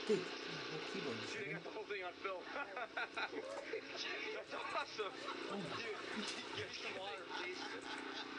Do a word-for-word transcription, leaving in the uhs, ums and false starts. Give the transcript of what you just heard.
Dude, what keyboard is Dude, I got the whole thing on film. That's awesome. Oh my Dude, get some water, please.